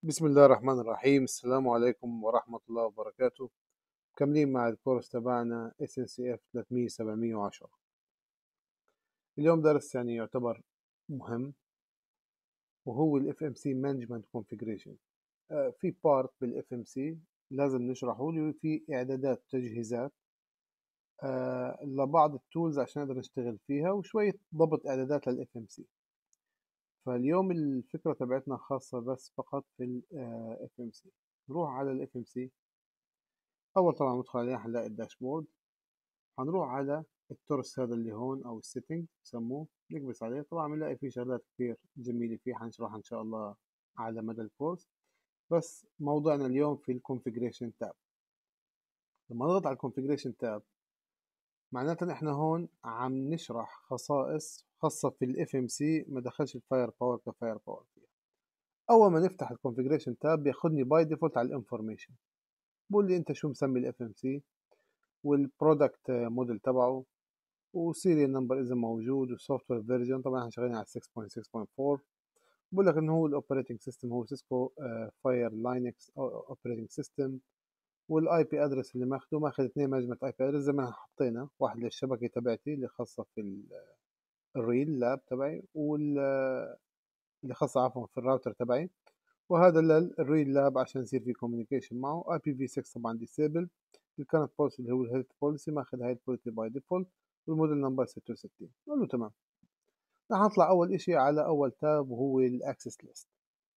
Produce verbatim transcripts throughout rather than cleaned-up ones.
بسم الله الرحمن الرحيم. السلام عليكم ورحمة الله وبركاته. مكملين مع الكورس تبعنا إس إن سي إف ثلاثمية سبعمية وعشرة. اليوم درس يعني يعتبر مهم، وهو ال إف إم سي Management Configuration. آه في بارت بال إف إم سي لازم نشرحه له، في إعدادات تجهيزات آه لبعض التولز عشان نقدر نشتغل فيها، وشوية ضبط إعدادات لل إف إم سي. فاليوم الفكرة تبعتنا خاصة بس فقط في ال إف إم سي. نروح على ال إف إم سي. أول طبعا ندخل عليه هنلاقي الداشبورد. هنروح على التورس هذا اللي هون أو السيتنج بسموه، نكبس عليه. طبعا بنلاقي فيه شغلات كتير جميلة فيه، هنشرحها إن شاء الله على مدى الكورس، بس موضوعنا اليوم في الكونفيجريشن تاب. لما نضغط على الكونفيجريشن تاب معناتها احنا هون عم نشرح خصائص خاصة في الاف ام سي، ما دخلش الفاير باور كفاير باور فيها. اول ما نفتح الكونفيجريشن تاب بياخدني باي ديفولت على الانفورميشن، بقول لي انت شو مسمي الاف ام سي والبرودكت موديل تبعه وسيريال نمبر اذا موجود، والسوفت وير فيرجن. طبعا احنا شغالين على ستة نقطة ستة نقطة أربعة. بقول لك انه هو الاوبريتنج سيستم هو سيسكو فاير لاينكس اوبريتنج سيستم، والاي بي ادرس اللي ماخده ماخذ اثنين مانجمنت اي بي ادرس زي ما حطينا، واحد للشبكه تبعتي اللي خاصه في الريل لاب تبعي، وال اللي خاصه عفوا في الراوتر تبعي، وهذا للريل لاب عشان يصير في كوميونيكيشن معه. اي بي في ستة طبعا ديسيبل. الكرنت بوليسي اللي هو الهيلث بوليسي ماخذ هاي البوليسي باي ديفولت، والموديل نمبر ستة وستين. نقول له تمام. رح نطلع اول اشي على اول تاب وهو الاكسس ليست.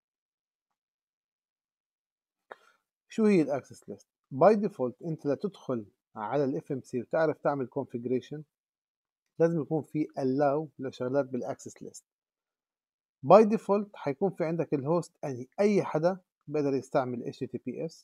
شو هي الاكسس ليست؟ باي ديفولت انت لتدخل على الاف ام سي وتعرف تعمل كونفيجريشن لازم يكون في allow لشغلات بالاكسس ليست. باي ديفولت حيكون في عندك الهوست، يعني اي حدا بيقدر يستعمل اتش تي تي بي اس.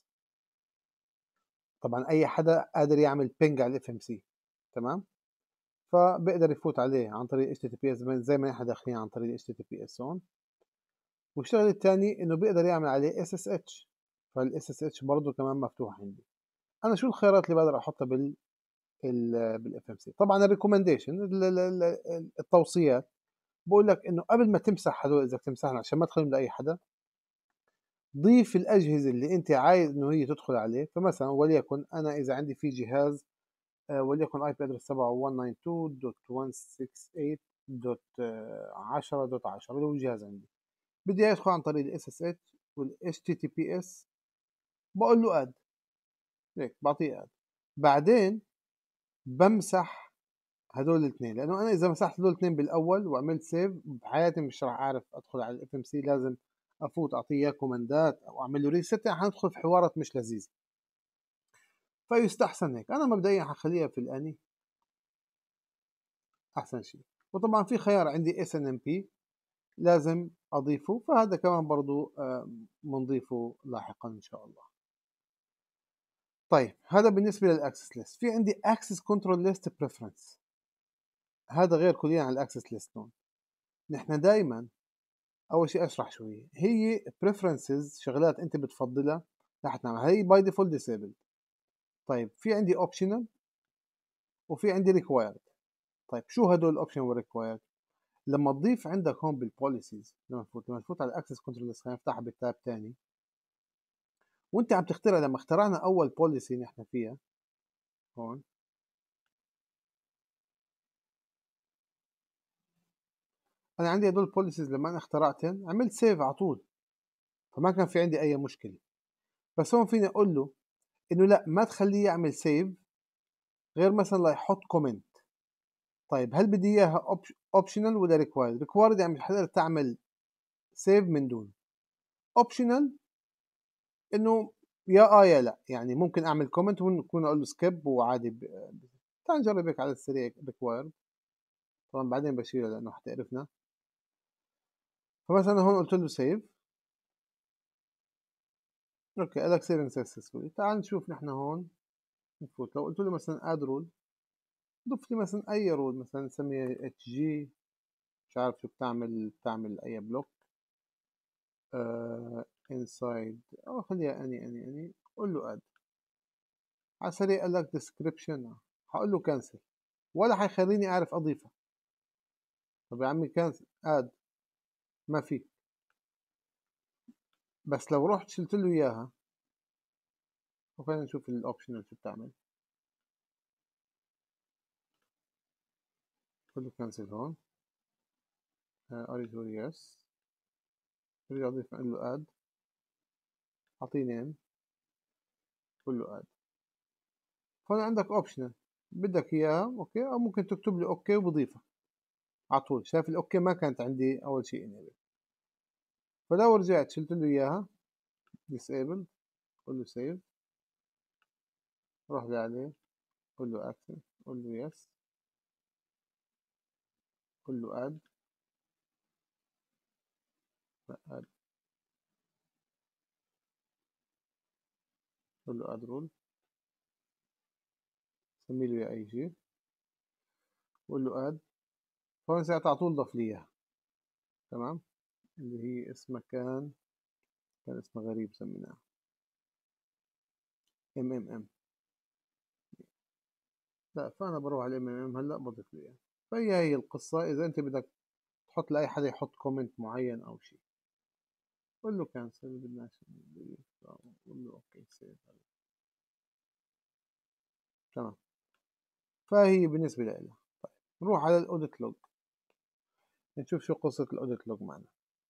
طبعا اي حدا قادر يعمل بينج على الاف ام سي، تمام؟ فبيقدر يفوت عليه عن طريق اتش تي تي بي اس زي ما احنا داخلين عن طريق اتش تي تي بي اس هون. والشغله الثاني انه بيقدر يعمل عليه اس اس اتش، فالاس اس اتش برضه كمان مفتوح عندي. انا شو الخيارات اللي بقدر احطها بال بالاف ام سي؟ طبعا الريكومنديشن التوصيات بقول لك انه قبل ما تمسح هدول، اذا تمسحهم عشان ما تخليهم لاي حدا، ضيف الاجهزه اللي انت عايز انه هي تدخل عليه. فمثلا وليكن انا اذا عندي في جهاز وليكن اي بي ادرس تبعه مية وتسعين دوت مية وستة وستين دوت عشرة دوت عشرة اللي هو الجهاز عندي، بدي ادخل عن طريق الاس اس اتش والاتش تي تي بي اس، بقول له اد، هيك بعطيه اد. بعدين بمسح هدول الاثنين، لانه انا اذا مسحت هدول الاثنين بالاول وعملت سيف بحياتي مش راح اعرف ادخل على الاف ام سي. لازم افوت اعطيه اياه كوماندات او اعمل له ريست، حندخل في حوارات مش لذيذه. فيستحسن هيك. انا مبدئيا حخليها في الاني احسن شيء. وطبعا في خيار عندي اس ان ام بي لازم اضيفه، فهذا كمان برضو بنضيفه لاحقا ان شاء الله. طيب هذا بالنسبه للاكسس ليست. في عندي اكسس كنترول ليست بريفرنس، هذا غير كليا عن الاكسس ليست. هون نحن دائما اول شيء اشرح شو هي هي preferences، شغلات انت بتفضلها رح تعملها. هي باي ديفولت ديسيبل. طيب في عندي اوبشنال وفي عندي ريكوايرد. طيب شو هدول الاوبشن والريكوايرد؟ لما تضيف عندك هون بالبوليسيز، لما تفوت لما تفوت على الاكسس كنترول ليست، خلينا نفتحها بالتاب ثاني. وانت عم تخترع، لما اخترعنا اول بوليسي نحن فيها هون، انا عندي هدول البوليسيز لما انا اخترعتهم عملت سيف على طول، فما كان في عندي اي مشكله. بس هون فيني اقول له انه لا، ما تخليه يعمل سيف غير مثلا ليحط كومنت. طيب هل بدي اياها اوبشنال ولا ريكوايرد؟ ريكوايرد يعني مش حتقدر تعمل سيف من دون. اوبشنال انه يا اه يا لا، يعني ممكن اعمل كومنت ونكون اقول له سكيب وعادي. ب... تعال نجرب هيك على السريع ريكوايرد. طبعا بعدين بشيله لانه حتقرفنا. فمثلا هون قلت له سيف. اوكي قال لك سيفنج سكسسفولي. تعال نشوف نحن هون نفوت. لو قلت له مثلا اد رول، ضف لي مثلا اي رول، مثلا نسميها اتش جي، مش عارف شو بتعمل بتعمل اي بلوك آه inside، او خليها اني اني اني قول له اد. على السريع قال لك description، هقول له كانسل ولا حيخليني اعرف اضيفها. طب يا عمي كانسل اد، ما في. بس لو رحت شلت له اياها، وخلينا نشوف الاوبشنال شو بتعمل. قل له كنسل هون، اريد هو يس، برجع اضيف، اقول له اد، اعطيه نيم، قل له اد. هون عندك اوبشنال بدك اياها اوكي، او ممكن تكتب لي اوكي وبضيفها على طول. شايف الاوكي ما كانت عندي اول شيء انيبل، فلو رجعت شلت له اياها disabled، قل له save، روح لي عليه، قل له active، قل له yes، قل له add، لا add، قل له add rule، سمي له اياه اي شيء، قل له add. هون ساعتها على طول ضاف لي اياها. تمام، اللي هي اسمها كان كان اسمها غريب سميناها ام ام ام. لا، فانا بروح على ام ام ام هلا بضيف له اياها. فهي هي القصه. اذا انت بدك تحط لاي حدا يحط كومنت معين او شيء، قل له كانسل، بدناش قل له اوكي سيف. تمام، فهي بالنسبه لها. طيب نروح على الاوديت لوج، نشوف شو قصه الاوديت لوج معنا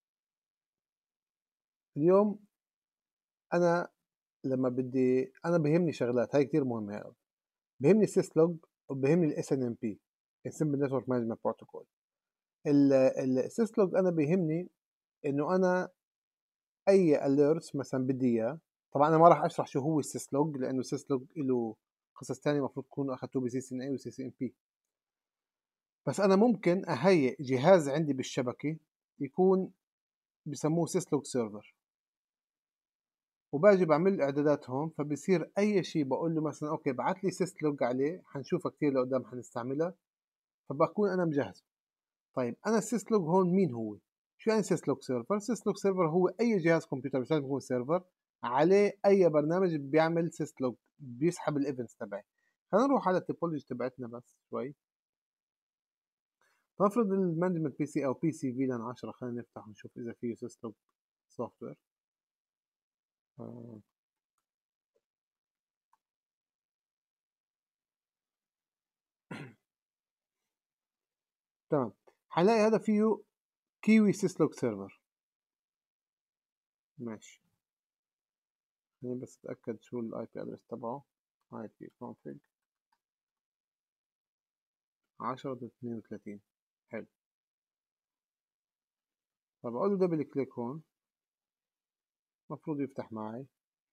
اليوم. انا لما بدي، انا بهمني شغلات هاي كتير مهمه هاي. بهمني السيس لوج، وبهمني الاس ان ام بي، السمبل نتورك مانجمنت بروتوكول. السيس لوج انا بيهمني انه انا اي اليرتس مثلا بدي اياه. طبعا انا ما راح اشرح شو هو السيس لوج، لانه السيس لوج له قصص ثانيه المفروض تكونوا اخذتوه بسي سي ان اي وسي سي ام بي. بس انا ممكن اهيئ جهاز عندي بالشبكه يكون بسموه سيس لوج سيرفر، وباجي بعمل له اعدادات هون. فبصير اي شيء بقول له مثلا اوكي ابعث لي سيس لوج عليه، حنشوفها كثير لقدام حنستعملها، فبكون انا مجهز. طيب انا السيس لوج هون مين هو؟ شو يعني سيس لوج سيرفر؟ سيس لوج سيرفر هو اي جهاز كمبيوتر مش لازم يكون سيرفر عليه اي برنامج بيعمل سيس لوج، بيسحب الايفنتس تبعي. خلينا نروح على التوبولوجي تبعتنا بس شوي. نفرض المانجمنت بي سي او بي سي فيلان عشرة، خلينا نفتح ونشوف اذا فيه سيس لوج سوفت وير. آه. تمام، حنلاقي هذا فيه كيوي سيس لوج سيرفر. ماشي، خليني بس اتاكد شو الاي بي ادرس تبعه. اي بي config عشرة اثنين وثلاثين. حلو، طب اقول له دبل كليك هون، المفروض يفتح معي.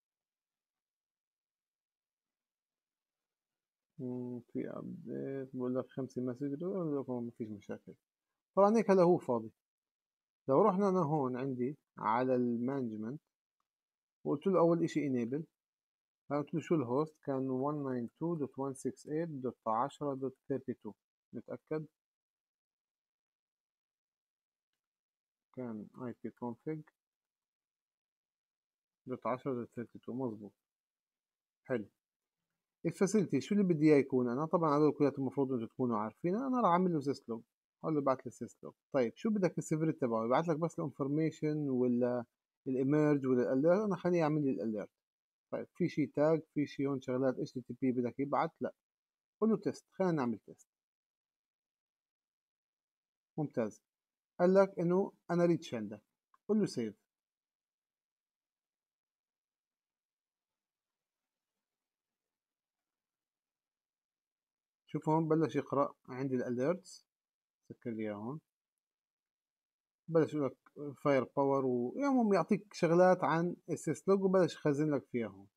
مم، في ابديت بقول لك خمسة مسج، بقول لك ما فيش مشاكل. طبعا هيك هلا هو فاضي. لو رحنا انا هون عندي على المانجمنت وقلت له اول اشي enable، قلت له شو الهوست، كان مية وتسعين اتنين دوت مية وستة وستين دوت عشرة دوت اتنين وتلاتين. نتأكد، كان اي بي config دوت عشرة دوت اتنين وتلاتين مظبوط. حلو، الفاسيلتي شو اللي بدي اياه يكون. انا طبعا هذول كلياتهم المفروض انتم تكونوا عارفين. انا راح اعمل له سيسلوج، اقول له ابعث لي سيسلوج. طيب شو بدك السيفيريتي تبعه؟ يبعث لك بس الانفورميشن ولا الايمرج ولا الاليرت؟ انا خليه يعمل لي الاليرت. طيب في شيء تاج، في شيء هون شغلات اتش تي تي بي بدك يبعث؟ لا، قول له تيست، خلينا نعمل تيست. ممتاز، قال لك انه انا ريتش عندك، قول له سيف. شوف هون بلش يقرا عندي الاليرتس، سكر لي اياه هون. بلش يقول لك فاير باور، ويوم يعطيك شغلات عن السيس لوج وبلش يخزن لك فيها هون.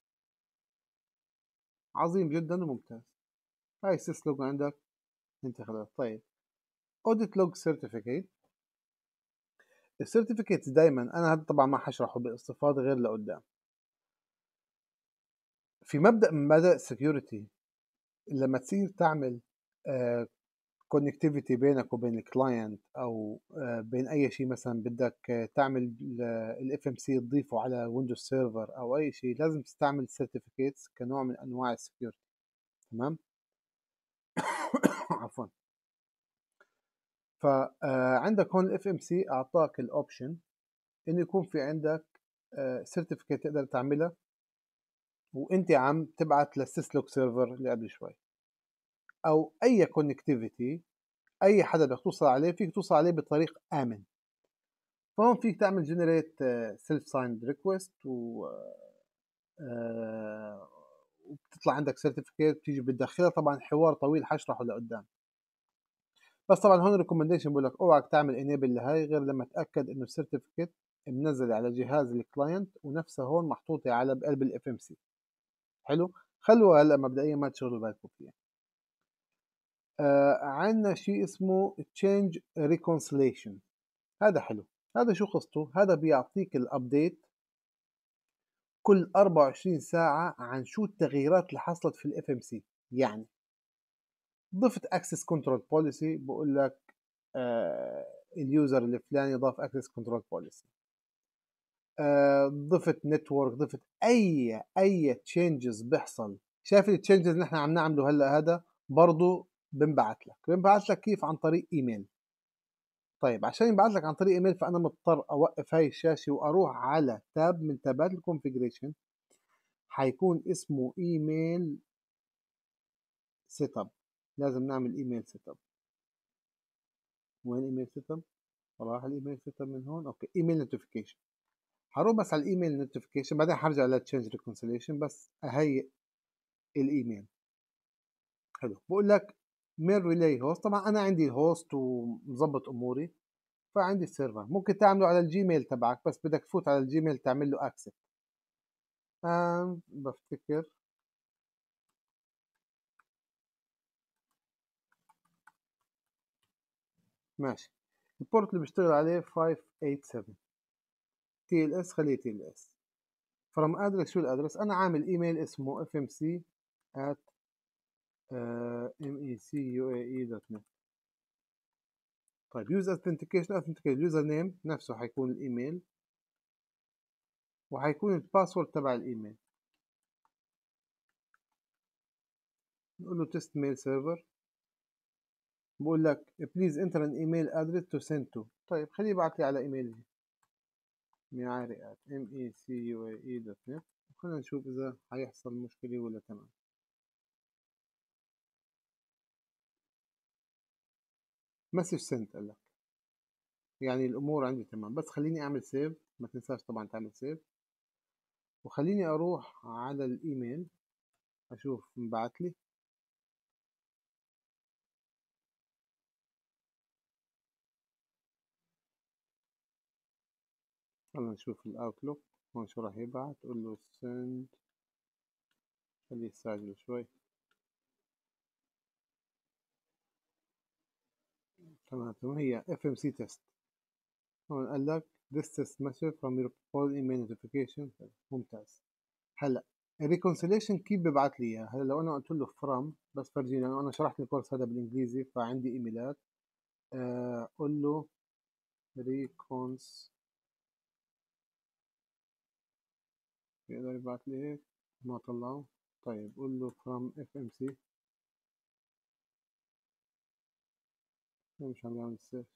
عظيم جدا وممتاز. هاي السيس لوج عندك انت خلاص. طيب اوديت لوج سيرتيفيكيت. السيرتيفيكيتس دائما انا هذا طبعا ما حشرحه باستفاضه غير لقدام. في مبدا من مبادئ السكيورتي، لما تصير تعمل كونكتيفيتي بينك وبين الكلاينت او آه بين اي شيء، مثلا بدك آه تعمل الاف ام سي تضيفه على ويندوز سيرفر او اي شيء، لازم تستعمل سيرتيفيكيتس كنوع من انواع السكيورتي. تمام عفوا. فعندك هون الاف ام سي اعطاك الاوبشن انه يكون في عندك سيرتيفيكيت تقدر تعملها وانت عم تبعت للسيسلوك سيرفر اللي قبل شوي، او اي كونكتيفيتي اي حدا بدك توصل عليه فيك توصل عليه بطريق امن. فهون فيك تعمل جنريت سيلف سايند ريكويست و آه، وبتطلع عندك سيرتيفيكيت بتيجي بتدخلها. طبعا حوار طويل حشرحه لقدام، بس طبعا هون ريكومنديشن بقول لك اوعك تعمل انيبل لهي غير لما تاكد انه السيرتيفيكيت منزل على جهاز الكلاينت ونفسها هون محطوطه على بقلب الاف ام سي. حلو، خلوها هلا مبدئيا ما تشغلوا بالكم فيها. آه عندنا شيء اسمه تشينج ريكونسيليشن، هذا حلو. هذا شو قصته؟ هذا بيعطيك الابديت كل أربعة وعشرين ساعة عن شو التغييرات اللي حصلت في الاف ام سي. يعني ضفت اكسس كنترول بوليسي، بقول لك آه اليوزر الفلاني ضاف اكسس كنترول بوليسي، ضفت نتورك، ضفت اي اي تشينجز بيحصل. شايف التشينجز اللي نحن عم نعمله هلا هذا برضه بنبعث لك بنبعث لك كيف؟ عن طريق ايميل. طيب عشان ينبعث لك عن طريق ايميل فانا مضطر اوقف هاي الشاشه واروح على تاب من تابات الكونفيجريشن حيكون اسمه ايميل سيت اب. لازم نعمل ايميل سيت اب. وين ايميل سيت اب؟ راح الايميل سيت اب من هون. اوكي، ايميل نوتيفيكيشن. هروح بس على الايميل نوتيفيكيشن بعدين حرجع للتشينج ريكونسيليشن بس اهيئ الايميل. حلو، بقول لك ميل ريلاي هوست. طبعا انا عندي الهوست ومظبط اموري فعندي السيرفر. ممكن تعمله على الجيميل تبعك بس بدك تفوت على الجيميل تعمل له اكسس. آم بفتكر ماشي. البورت اللي بيشتغل عليه خمسمية وسبعة وثمانين. تي ال اس خليه تي ال اس. فروم ادرس، شو الادرس؟ انا عامل ايميل اسمه اف ام سي at mecuae.net. طيب يوز authentication authentication اليوزر نيم نفسه حيكون الايميل وحيكون الباسورد تبع الايميل. نقول له تيست ميل سيرفر. بقول لك بليز انتر ان ايميل ادرس تو سند تو. طيب خليه يبعث لي على ايميلي ميعاري at mecuae.net وخلينا نشوف اذا حيحصل مشكله ولا تمام. مسج سنت قال لك يعني الامور عندي تمام. بس خليني اعمل سيف، ما تنساش طبعا تعمل سيف، وخليني اروح على الايميل اشوف مبعث لي. خلينا نشوف الاوتلوك هون شو راح يبعث. قول له send، خليه يستعجل شوي. تمام تمام، هي اف ام سي تيست. هون قال لك this test message from your proposed email notification. ممتاز. هلا الريكونسيليشن كيف ببعث لي اياه؟ هلا لو انا قلت له from، بس فرجيني لانه انا شرحت الكورس هذا بالانجليزي فعندي ايميلات. آه قول له ريكونس، يقدر يبعث لي هيك؟ ما طلعه. طيب قول له from اف ام سي. مش عم يعمل سيرش.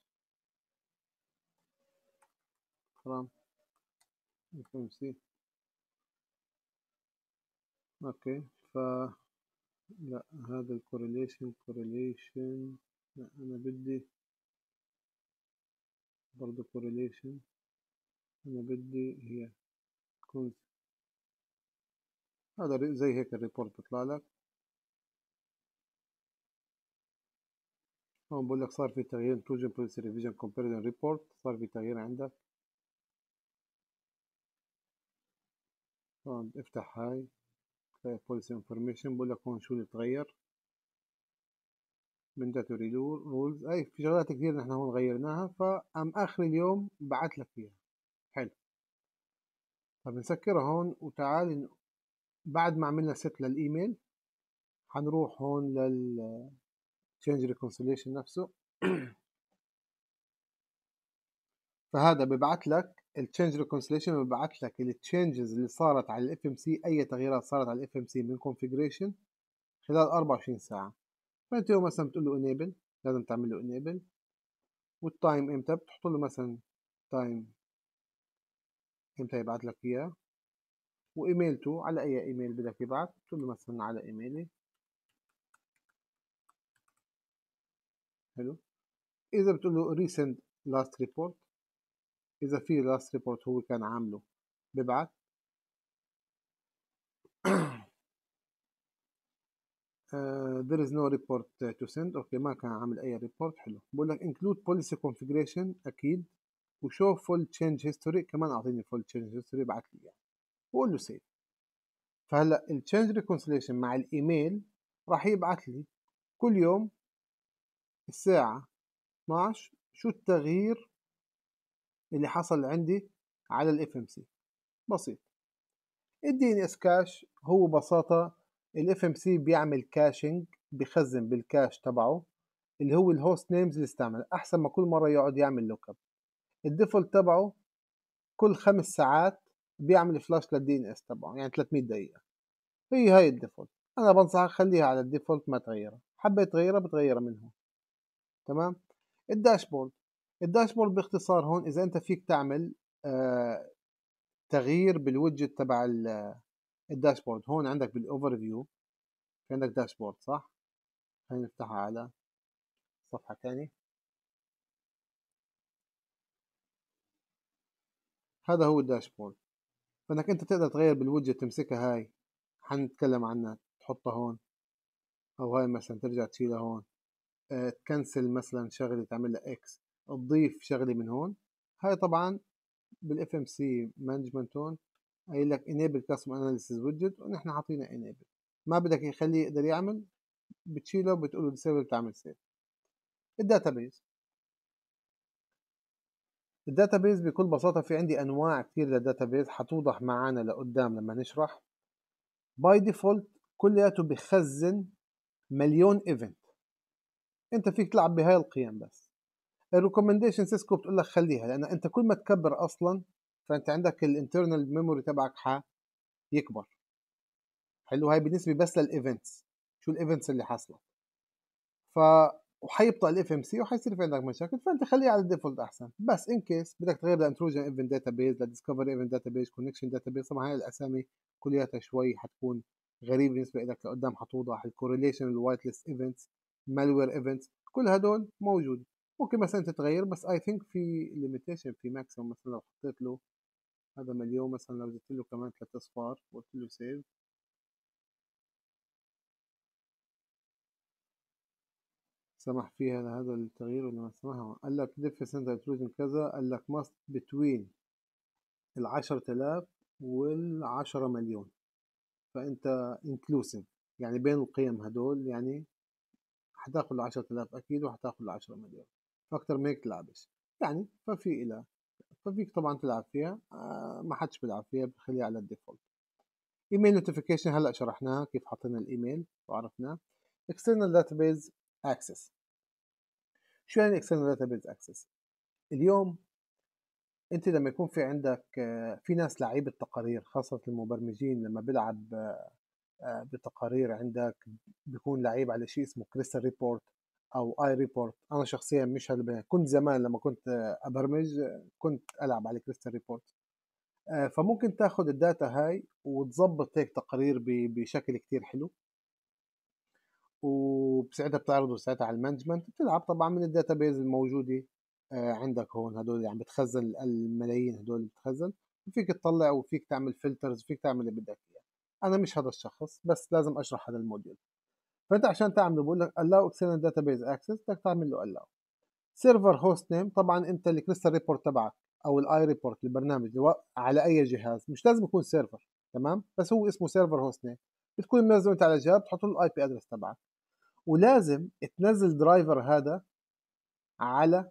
from اف ام سي. اوكي. ف لا هذا الكورليشن كورليشن لا انا بدي برضه كورليشن. انا بدي هي تكون هذا زي هيك الريبورت بيطلع لك. هون بقول لك صار في تغيير توجن بوليسي ريفيجن كومباريزن ريبورت. صار في تغيير عندك. هون افتح هاي بوليسي انفورميشن. بقول لك هون شو اللي تغير. mandatory رولز، اي في شغلات كثير نحن هون غيرناها فام اخر اليوم بعت لك فيها. حلو. طب نسكرها هون وتعال بعد ما عملنا ست للايميل حنروح هون لل change reconciliation نفسه. فهذا ببعث لك التشينج ريكونسيليشن، ببعث لك التشينجز اللي صارت على الاف ام سي، اي تغييرات صارت على الاف ام سي من كونفيجريشن خلال أربعة وعشرين ساعه. فانت يوم مثلا بتقول له انيبل، لازم تعمل له انيبل. والتايم امتى؟ بتحط له مثلا تايم امتى يبعث لك اياه، وايميلته على اي ايميل بدك يبعث، بتقول له مثلا على ايميلي. حلو. اذا بتقول له recent last report، اذا في last report هو كان عامله ببعث. Uh, there is no report to send. اوكي ما كان عامل اي ريبورت. حلو. بقول لك include policy configuration اكيد، وشو full change history كمان. اعطيني full change history ابعث لي اياه، وقول له save. فهلا التشينج ريكونسيليشن مع الايميل راح يبعث لي كل يوم الساعة اثناشر شو التغيير اللي حصل عندي على الاف ام سي. بسيط. الدي ان اس كاش هو ببساطة الاف ام سي بيعمل كاشنج، بخزن بالكاش تبعه اللي هو الهوست نيمز اللي استعمل، احسن ما كل مرة يقعد يعمل لوك اب. الديفولت تبعه كل خمس ساعات بيعمل فلاش للدي ان اس تبعه، يعني ثلاثمية دقيقة. هي هاي الديفولت. انا بنصحك خليها على الديفولت، ما تغيرها. حبيت تغيرها بتغيرها من هون. تمام. الداشبورد. الداشبورد باختصار هون اذا انت فيك تعمل آه تغيير بالوجت تبع الداشبورد. هون عندك بالاوفر فيو في عندك داشبورد، صح؟ خلينا نفتحها على صفحة ثانية. هذا هو الداشبورد. فانك انت تقدر تغير بالوجت، تمسكها هاي حنتكلم عنها، تحطها هون، او هاي مثلا ترجع تشيلها هون. أه تكنسل مثلا شغله تعمل لها اكس، تضيف شغله من هون. هاي طبعا بالاف ام سي مانجمنت هون قايل لك enable custom analysis widget، ونحن حاطينها enable. ما بدك يخليه يقدر يعمل، بتشيله بتقول له disable، بتعمل سيف. الداتابيز. الداتابيز بكل بساطة في عندي أنواع كتير للداتابيز، حتوضح معانا لقدام لما نشرح. باي ديفولت كلياته بخزن مليون ايفنت، انت فيك تلعب بهاي القيم بس. الريكومنديشن سيسكو بتقول لك خليها، لان انت كل ما تكبر اصلا فانت عندك الانترنال ميموري تبعك حيكبر. حلو. هاي بالنسبه بس للايفنتس، شو الايفنتس اللي حصلت. ف وحيبطأ الاف ام سي وحيصير في عندك مشاكل، فانت خليها على الديفولت احسن. بس ان كيس بدك تغير لانتروجن ايفنت داتابيز، لديسكفر ايفنت داتابيز، كونكشن داتابيز، طبعا هاي الاسامي كلياتها شوي حتكون غريبه بالنسبه لك، لقدام حتوضح. الكورليشن، الوايت ليست ايفنتس، مالوير ايفنتس، كل هدول موجود. ممكن مثلا تتغير، بس اي ثينك في ليميتيشن في ماكسيموم. مثلا لو حطيت له هذا مليون، مثلا لو زدت له كمان ثلاث اصفار وقلت له سيف، سمح فيها هذا التغيير ولا ما سمحها؟ قال لك ديف سنتر انتروجن كذا، قال لك ماست بتوين ال عشرة آلاف وال عشرة مليون. فانت انكلوسيف، يعني بين القيم هدول، يعني حتاخذ ال عشرة آلاف اكيد وحتاخذ ال عشرة مليون، فاكتر من هيك تلعبش يعني. ففي إلى ففيك طبعا تلعب فيها. آه ما حدش بيلعب فيها، بخليها على الديفولت. ايميل نوتيفيكيشن هلا شرحناها كيف حطينا الايميل وعرفناه. اكسترنال داتابيز اكسس. شو يعني اكسترنال داتابيز اكسس؟ اليوم انت لما يكون في عندك في ناس لعيبه تقارير، خاصه المبرمجين لما بيلعب بتقارير عندك، بيكون لعيب على شيء اسمه كريستال ريبورت او اي ريبورت. انا شخصيا مش هالبنات. كنت زمان لما كنت ابرمج كنت العب على كريستال ريبورت. فممكن تاخذ الداتا هاي وتظبط هيك تقارير بشكل كتير حلو، وبساعتها بتعرضه ساعتها على المانجمنت. بتلعب طبعا من الداتابيز الموجوده عندك هون، هدول اللي عم بتخزن الملايين هدول اللي بتخزن. وفيك تطلع وفيك تعمل فلترز وفيك تعمل اللي بدك اياه. انا مش هذا الشخص، بس لازم اشرح هذا الموديول. فانت عشان تعمله بقول لك allow external database access، بدك تعمل له allow. سيرفر هوست نيم، طبعا انت الكريستال ريبورت تبعك او الاي ريبورت البرنامج على اي جهاز، مش لازم يكون سيرفر، تمام، بس هو اسمه سيرفر هوست نيم. بتكون منزله انت على جهاز، بتحط له الاي بي ادرس تبعك. ولازم تنزل درايفر هذا على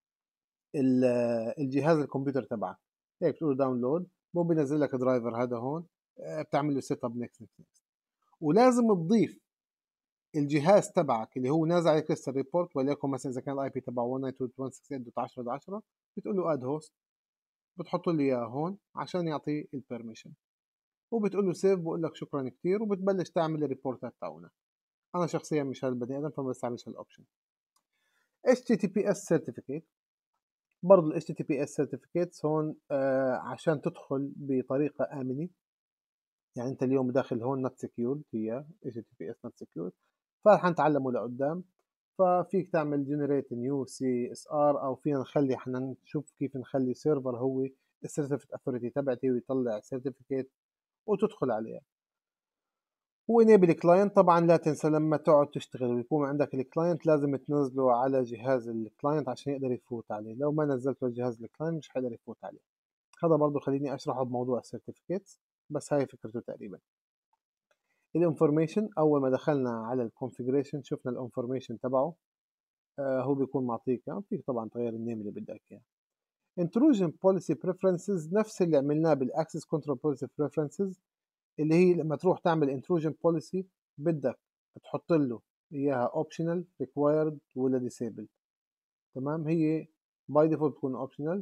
الجهاز الكمبيوتر تبعك. هيك بتقول داونلود، مو بينزل لك درايفر هذا هون. بتعمل له سيت اب نكست نكست. ولازم تضيف الجهاز تبعك اللي هو نازل على كريستال ريبورت، وليكن مثلا اذا كان الاي بي تبعه واحد تسعة اثنين واحد ستة دوت عشرة دوت عشرة، بتقول له اد هوست، بتحط له اياه هون عشان يعطي البيرميشن، وبتقول له سيف، بقول لك شكرا كثير، وبتبلش تعمل الريبورتات تاعنا. انا شخصيا مش هالبني ادم فما بستعملش هالاوبشن. اتش تي تي بي اس certificate. برضه ال إتش تي تي بي إس certificates هون آه عشان تدخل بطريقة آمنة. يعني أنت اليوم داخل هون not secured، هي إتش تي تي بي إس not secured، فرح نتعلمه لقدام. ففيك تعمل generate new سي إس آر، أو فينا نخلي احنا نشوف كيف نخلي سيرفر هو السيرتيفيكت أثوريتي تبعتي ويطلع سيرتيفيكيت وتدخل عليها. وانيبل كلاينت، طبعا لا تنسى لما تقعد تشتغل ويكون عندك الكلاينت لازم تنزله على جهاز الكلاينت عشان يقدر يفوت عليه. لو ما نزلته على جهاز الكلاينت مش حيقدر يفوت عليه. هذا برضو خليني اشرحه بموضوع السيرتيفيكيتس، بس هاي فكرته تقريبا. الانفورميشن، اول ما دخلنا على الكونفيجريشن شفنا الانفورميشن تبعه. آه هو بيكون معطيك يعني فيك طبعا تغير النيم اللي بدك اياه. intrusion policy preferences نفس اللي عملناه بالاكسس كنترول policy preferences، اللي هي لما تروح تعمل intrusion policy بدك تحط له اياها optional required ولا disable. تمام، هي باي ديفولت تكون optional.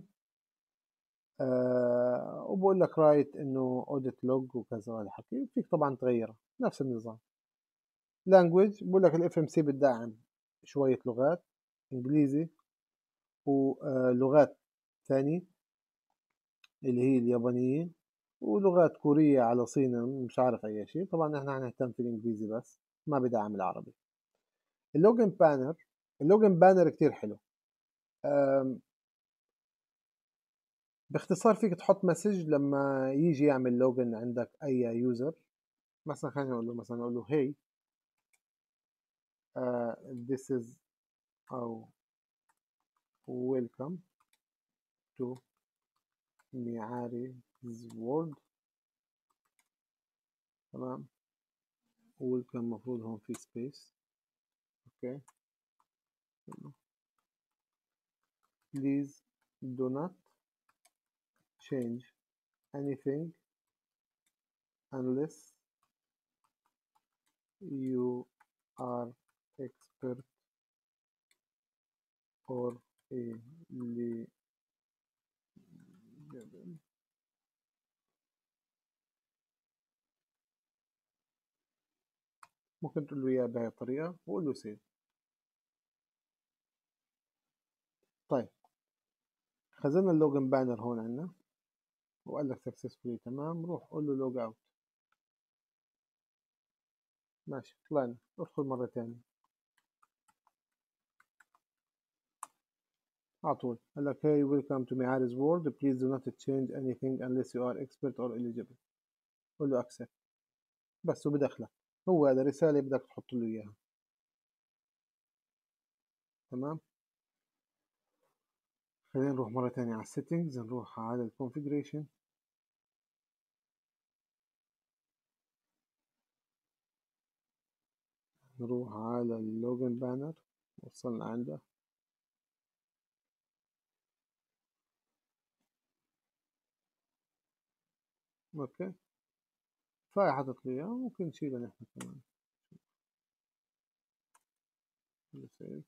آه وبقول لك رايت انه audit log وكذا، هذا الحكي فيك طبعا تغيرها نفس النظام. language بقول لك الاف ام سي بتدعم شويه لغات، انجليزي ولغات ثانيه اللي هي اليابانيه، ولغات كورية على صيني مش عارف أي شيء. طبعا احنا هنهتم في الإنجليزي بس، ما بدعم العربي. اللوجن بانر، اللوجن بانر كتير حلو. باختصار فيك تحط مسج لما يجي يعمل لوجن عندك أي يوزر. مثلا خلينا نقول له مثلا نقول له hey uh, this is أو welcome to ميعاري's world. تمام، welcome المفروض هون في space. اوكي، please do not change anything unless you are expert or eligible. ممكن تقول له اياه بهي الطريقة وقول له سيف. طيب، خزنا اللوجن بانر هون عندنا وقال لك سكسسفولي تمام. روح قول له لوج اوت. ماشي، طلعنا. ادخل مرة تانية على طول. قال لك hey welcome to Mihari's world, please do not change anything unless you are expert or eligible. قول له accept بس وبدخلك. هو هذا رسالة بدك تحط له اياها. تمام، خلينا نروح مرة تانية على السيتنجز، نروح على الكونفيجريشن، نروح على اللوجن بانر. وصلنا عنده. اوكي، فهي حاطط لي اياه، ممكن نشيله نحن كمان. سيف.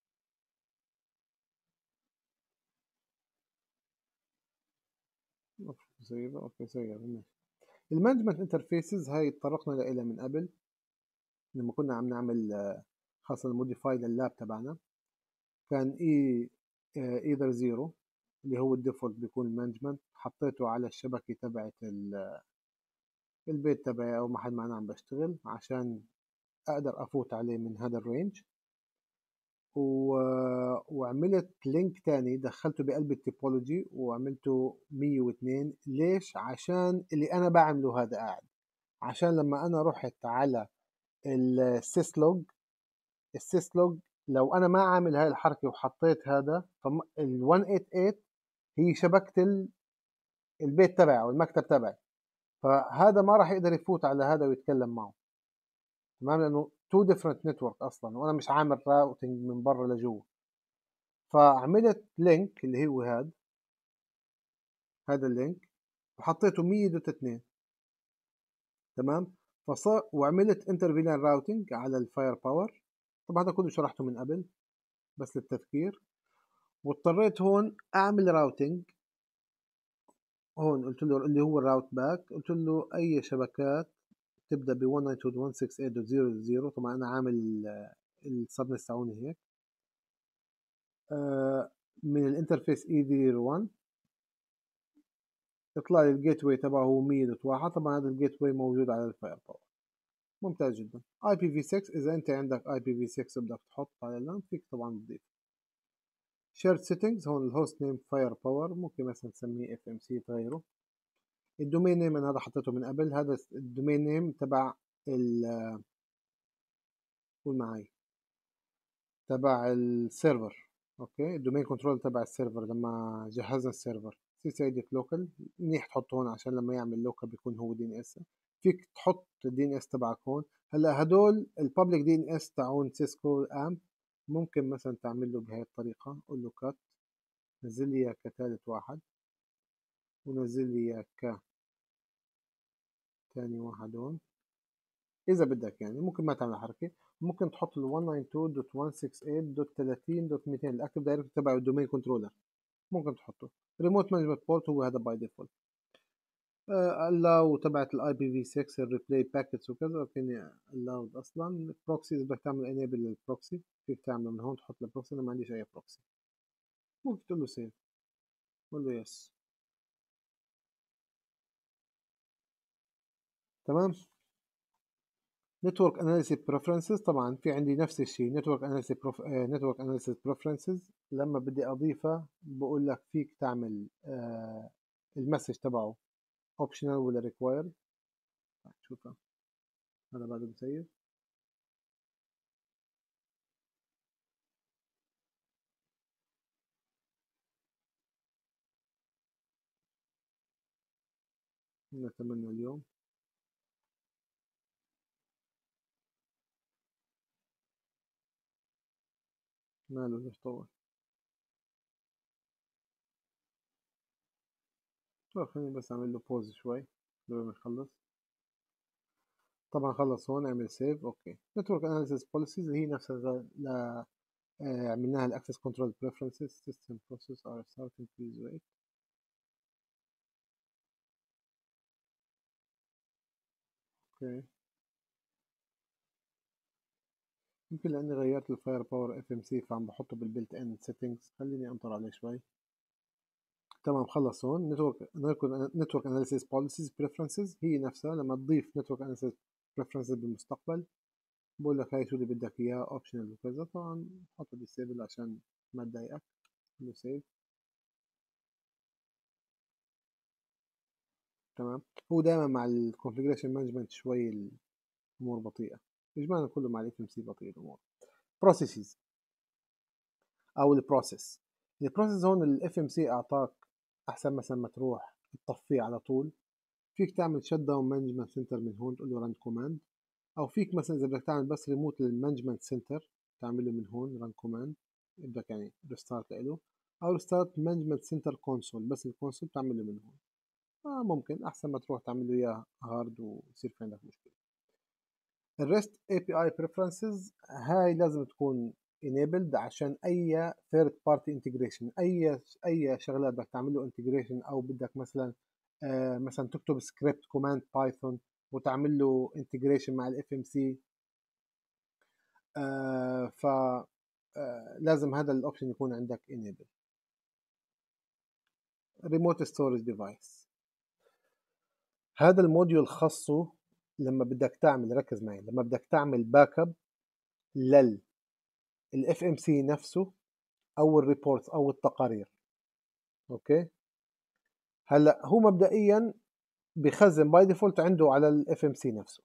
سيبه. اوكي سيبه. ماشي. المانجمنت انترفيسز هاي تطرقنا لها من قبل لما كنا عم نعمل آه، خاصة الموديفاي لللاب تبعنا. كان اي ايذر زيرو اللي هو الديفولت بيكون المانجمنت، حطيته على الشبكة تبعت البيت تبعي او محل ما انا عم بشتغل عشان اقدر افوت عليه من هذا الرينج. و... وعملت لينك تاني دخلته بقلب التيبولوجي وعملته مية واثنين. ليش؟ عشان اللي انا بعمله هذا قاعد، عشان لما انا رحت على السيسلوج، السيسلوج لو انا ما عامل هاي الحركه وحطيت هذا ال مية وثمانية وثمانين هي شبكه البيت تبعي او المكتب تبعي، فهذا ما راح يقدر يفوت على هذا ويتكلم معه. تمام، لانه تو ديفرنت نتورك اصلا وانا مش عامل راوتنج من برا لجوا. فعملت لينك اللي هو هذا هذا اللينك وحطيته مية دوت اثنين. تمام، فصار وعملت انتر فيلان راوتنج على الفاير باور. طبعا هذا كله شرحته من قبل بس للتذكير. واضطريت هون اعمل راوتنج. هون قلت له اللي هو الراوت باك، قلت له اي شبكات تبدا ب مية وتسعة وتسعين دوت ستة وستين دوت صفر دوت صفر. طبعا انا عامل السبنس تاعوني هيك. آه من الانترفيس اي زيرو واحد يطلع لي الجيت واي تبعه هو مية دوت واحد. طبعا هذا الجيت واي موجود على الفاير باور. ممتاز جدا. اي بي في ستة اذا انت عندك اي بي في ستة بدك تحط على اللان فيك طبعا تضيف. شيرد سيتنجز هون الهوست نيم فاير باور، ممكن مثلا تسميه اف ام سي تغيره. الدومين نيم انا هذا حطيته من قبل، هذا الدومين نيم تبع ال قول معي تبع السيرفر. اوكي، الدومين كنترول تبع السيرفر لما جهزنا السيرفر. سي سي اي لوكال منيح تحطه هون عشان لما يعمل لوكال بيكون هو دي ان اس. فيك تحط الدي ان اس تبعك هون. هلا هدول الببليك دي ان اس تاعون سيسكو امب، ممكن مثلا تعمل له بهي الطريقه. قول له كات نزل لي اياه كثالث واحد، ونزل لي اياه كثاني واحد هون اذا بدك. يعني ممكن ما تعمل حركه، ممكن تحط ال مية وتسعة وتسعين دوت مية وستة وستين دوت ثلاثين دوت مئتين الاكتف دايركتوري تبع الدومين كنترولر، ممكن تحطه. ريموت مانجمنت بورت هو هذا باي ديفولت. allow تبعت الاي بي في ستة الريبلاي باكيتس وكذا اوكي allowed اصلا. بروكسي اذا بدك تعمل enable للبروكسي فيك تعمله من هون، تحط البروكسي. انا ما عنديش اي بروكسي. ممكن تقول له سيف، قول له يس. تمام. نتورك اناليسيس بريفرنسز، طبعا في عندي نفس الشيء نتورك اناليسيس نتورك اناليسيس بريفرنسز. لما بدي اضيفها بقول لك فيك تعمل آه المسج تبعه اوبشنال ولا ريكوايرد. شوفها هذا بعده بسيف. نتمنى اليوم ماله ليش طول. طيب خليني بس اعمل له بوز شوي قبل ما يخلص. طبعا خلص هون، اعمل سيف. اوكي. نتورك اناليسيس بوليسيز هي نفسها ل آه، عملناها الاكسس كنترول بريفرنسز سيستم بروسيس ار ستارتنج بليز ويت. اوكي. يمكن لاني غيرت الفاير باور اف ام سي فعم بحطه بالبيلت ان سيتنجز. خليني انطر عليه شوي. تمام خلص هون. نتورك نتورك اناليسيس بوليسيز بريفرنسز هي نفسها لما تضيف نتورك اناليسيس بريفرنسز بالمستقبل بقول لك هاي شو اللي بدك اياه اوبشنال وكذا. طبعا حطه ديسيبل عشان ما تضايقك. له سيف. تمام. هو دائما مع الكونفجريشن مانجمنت شوي الامور بطيئه، اجمالا كله مع الاف ام سي بطيء الامور. بروسيسز او البروسيس. البروسيس هون الاف ام سي اعطاك احسن مثلا ما تروح تطفيه على طول، فيك تعمل شت داون مانجمنت سنتر من هون تقول له ران كوماند. او فيك مثلا اذا بدك تعمل بس ريموت للمانجمنت سنتر تعمله من هون ران كوماند، بدك يعني ريستارت له. او ريستارت مانجمنت سنتر كونسول، بس الكونسول تعمله من هون. آه ممكن احسن ما تروح تعمل له اياه هارد ويصير في عندك مشكله. الريست اي بي اي بريفرنسز هاي لازم تكون enabled عشان اي third party integration، اي اي شغلات بدك تعمل له integration او بدك مثلا آه مثلا تكتب سكريبت كوماند بايثون وتعمل له integration مع الاف ام سي. آه ف آه لازم هذا الاوبشن يكون عندك enable. remote storage device هذا الموديول خاصه لما بدك تعمل، ركز معي، لما بدك تعمل باك اب لل الاف ام سي نفسه او الريبورتس او التقارير. اوكي. هلا هو مبدئيا بخزن باي ديفولت عنده على الاف ام سي نفسه.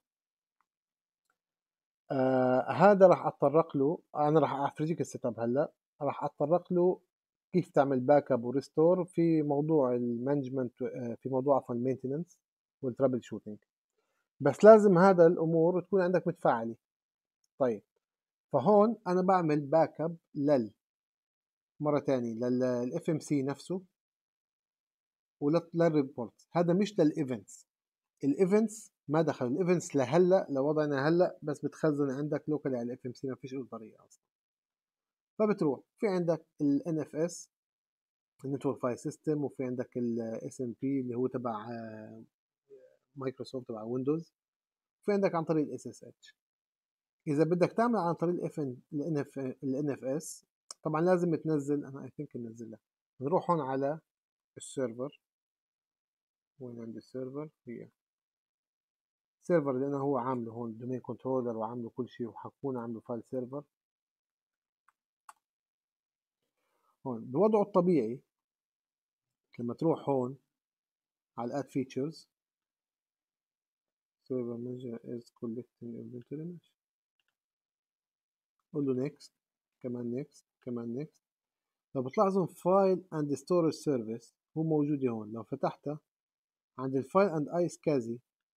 آه هذا راح اتطرق له، انا راح افرجيك السيت اب هلا. راح اتطرق له كيف تعمل باك اب وريستور في موضوع المانجمنت، آه في موضوع عفوا المينتننس والترابل شوتينج. بس لازم هذا الامور تكون عندك متفاعله. طيب فهون انا بعمل باك اب لل مره ثانيه للاف ام سي نفسه وللريبورت. هذا مش للايفنتس. الايفنتس ما دخل الايفنتس لهلا لوضعنا هلا، بس بتخزن عندك لوكالي على الاف ام سي، ما فيش له طريقه اصلا. فبتروح في عندك الان اف اس النتورك فايل سيستم، وفي عندك الاس ام بي اللي هو تبع مايكروسوفت تبع ويندوز، وفي عندك عن طريق الاس اس اتش. اذا بدك تعمل عن طريق الاف ان اف الان اف اس طبعا لازم تنزل، انا اي ثينك ننزلها. نروح هون على السيرفر. وين عندي السيرفر؟ هي سيرفر اللي انا هو عامله هون دومين كنترولر وعامله كل شيء، وحكون عامله فايل سيرفر. هون بوضعه الطبيعي لما تروح هون على add features server manager is collecting inventory ماشي، قول له next، كمان next، كمان next. لو بتلاحظوا file and storage service هو موجود هون. لو فتحته عند الفايل and ice كازي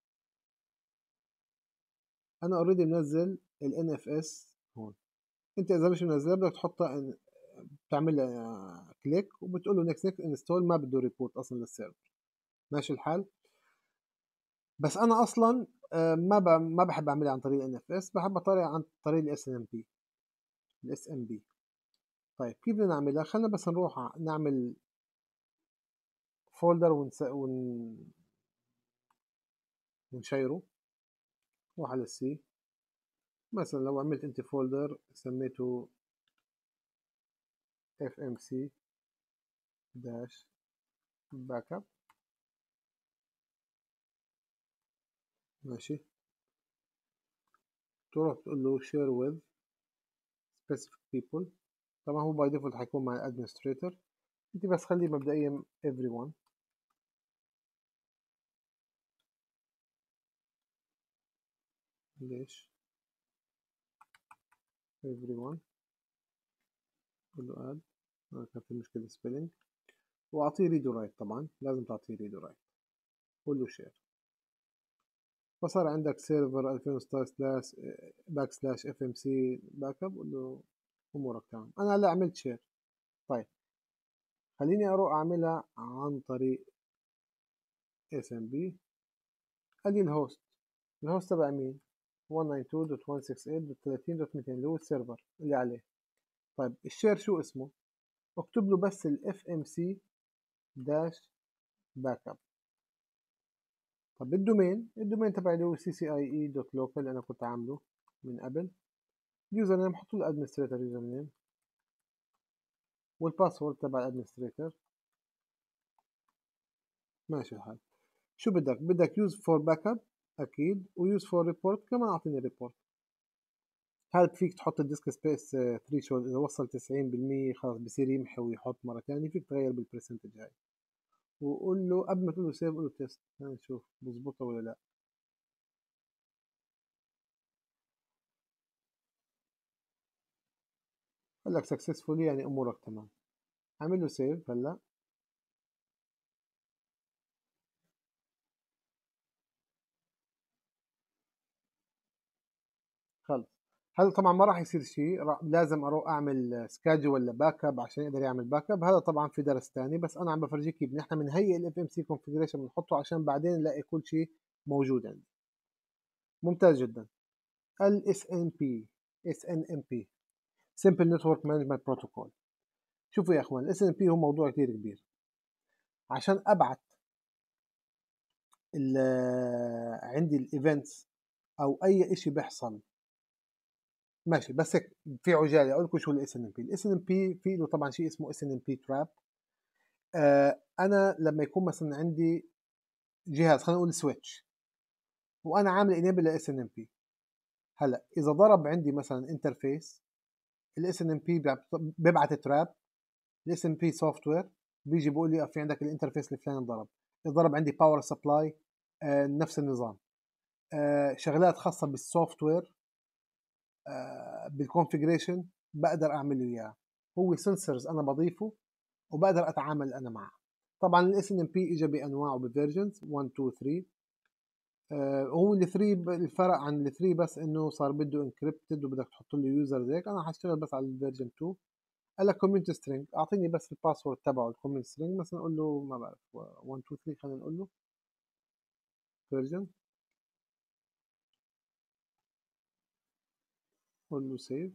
انا اوريدي منزل ال إن إف إس هون. انت اذا مش منزلها بدك تحطها، بتعمل له كليك وبتقول له نيكست نيكست انستول، ما بده ريبورت اصلا للسيرفر. ماشي الحال. بس انا اصلا ما ما بحب اعملها عن طريق ال إن إف إس، بحب اطلع عن طريق الاس ام بي الاس ام بي. طيب كيف بدنا نعملها؟ خلينا بس نروح نعمل فولدر ونس... ون... ونشيره. نروح على السي. مثلا لو عملت انت فولدر سميته اف ام سي داش باك اب. ماشي. تروح تقول له share with specific people. طبعا هو باي ديفولت حيكون مع الادمنستريتور، انت بس خليه مبدئيا everyone. ليش everyone؟ قول له add. آه كان في مشكلة spelling. واعطيه read ورايت، طبعا لازم تعطيه read ورايت. قول له share. فصار عندك سيرفر ألفين وستة عشر سلاش باك سلاش اف ام سي باك اب. قول له امورك تمام. انا هلا عملت شير. طيب خليني اروح اعملها عن طريق اس ام بي. ادي الهوست. الهوست تبع مين؟ مية وتسعة وتسعين دوت مية وستة وستين دوت ثلاثين دوت مئتين اللي هو السيرفر اللي عليه. طيب الشير شو اسمه؟ اكتب له بس الاف ام سي داش باك اب. طب الدومين، الدومين تبعي اللي هو سي سي اي اي دوت لوكال اللي انا كنت عامله من قبل. يوزر نيم حط له ادمنستريتور يوزر نيم، والباسورد تبع الادمنستريتور. ماشي الحال. شو بدك؟ بدك يوز فور باك اب اكيد، ويوز فور ريبورت كمان اعطيني ريبورت. هل فيك تحط الديسك سبيس ثريشولد اذا وصل تسعين بالمية خلاص بصير يمحي ويحط مره ثانيه، فيك تغير بالبرسنتج هاي. وقول له قبل ما تقول له سيف قول له تيست، نشوف بظبطها ولا لا. قال لك سكسسفولي يعني امورك تمام. عامل له سيف هلا. خلص. هذا طبعا ما راح يصير شيء، لازم اروح اعمل سكادجول ولا باك اب عشان يقدر يعمل باك اب. هذا طبعا في درس ثاني، بس انا عم بفرجيك كيف نحن بنهيئ الاف ام سي كونفجريشن بنحطه عشان بعدين نلاقي كل شيء موجود عندي. ممتاز جدا. ال اس ان بي اس ان ام بي Simple Network Management Protocol. شوفوا يا اخوان، الاس ان بي هو موضوع كثير كبير. عشان ابعت عندي الايفنتس او اي شيء بيحصل. ماشي بس هيك في عجاله اقول لكم شو الاس ان بي. الاس ان بي في له طبعا شيء اسمه اس ان بي تراب. انا لما يكون مثلا عندي جهاز، خلينا نقول سويتش، وانا عامل انيبل للاس ان بي. هلا اذا ضرب عندي مثلا انترفيس، الاس ان بي بيبعت تراب. الاس ان بي سوفت وير بيجي بيقول لي في عندك الانترفيس الفلاني انضرب. اذا ضرب عندي باور سبلاي آه نفس النظام. آه شغلات خاصه بالسوفت وير آه بالكونفجريشن بقدر اعمل له اياها. هو سنسرز انا بضيفه وبقدر اتعامل انا معه. طبعا الاس ان بي اجى بانواع وبفيرجنز واحد اتنين ثلاثة. آه هو ال ثلاثة الفرق عن ال ثلاثة بس انه صار بده انكريبتد وبدك تحط له يوزر هيك. انا حاشتغل بس على الفيرجن اتنين. قال لك كوميونتي سترينج، اعطيني بس الباسورد تبعه الكوميونتي سترينج. مثلا اقول له ما بعرف واحد اتنين ثلاثة، خلينا نقول له فيرجن. قول له سيف.